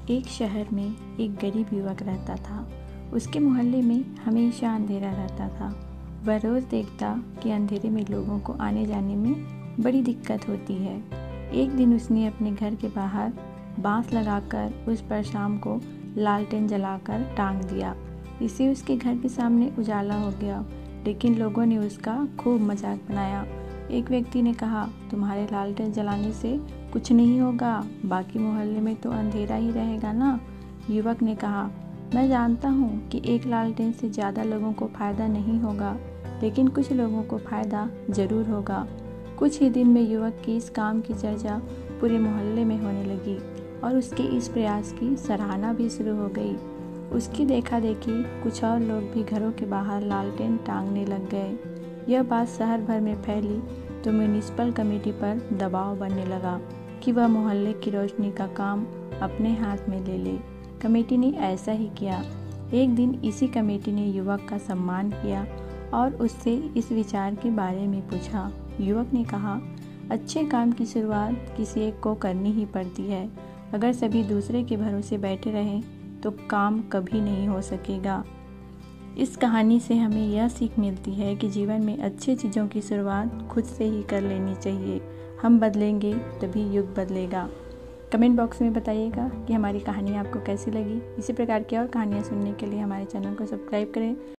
एक शहर में एक गरीब युवक रहता था। उसके मोहल्ले में हमेशा अंधेरा रहता था। वह रोज़ देखता कि अंधेरे में लोगों को आने जाने में बड़ी दिक्कत होती है। एक दिन उसने अपने घर के बाहर बांस लगाकर उस पर शाम को लालटेन जलाकर टांग दिया। इससे उसके घर के सामने उजाला हो गया, लेकिन लोगों ने उसका खूब मजाक बनाया। एक व्यक्ति ने कहा, तुम्हारे लालटेन जलाने से कुछ नहीं होगा, बाकी मोहल्ले में तो अंधेरा ही रहेगा ना। युवक ने कहा, मैं जानता हूँ कि एक लालटेन से ज़्यादा लोगों को फ़ायदा नहीं होगा, लेकिन कुछ लोगों को फ़ायदा ज़रूर होगा। कुछ ही दिन में युवक की इस काम की चर्चा पूरे मोहल्ले में होने लगी और उसके इस प्रयास की सराहना भी शुरू हो गई। उसकी देखा देखी कुछ और लोग भी घरों के बाहर लालटेन टांगने लग गए। यह बात शहर भर में फैली तो म्यूनिसिपल कमेटी पर दबाव बनने लगा कि वह मोहल्ले की रोशनी का काम अपने हाथ में ले ले। कमेटी ने ऐसा ही किया। एक दिन इसी कमेटी ने युवक का सम्मान किया और उससे इस विचार के बारे में पूछा। युवक ने कहा, अच्छे काम की शुरुआत किसी एक को करनी ही पड़ती है। अगर सभी दूसरे के भरोसे बैठे रहें तो काम कभी नहीं हो सकेगा। इस कहानी से हमें यह सीख मिलती है कि जीवन में अच्छी चीज़ों की शुरुआत खुद से ही कर लेनी चाहिए। हम बदलेंगे तभी युग बदलेगा। कमेंट बॉक्स में बताइएगा कि हमारी कहानी आपको कैसी लगी। इसी प्रकार की और कहानियाँ सुनने के लिए हमारे चैनल को सब्सक्राइब करें।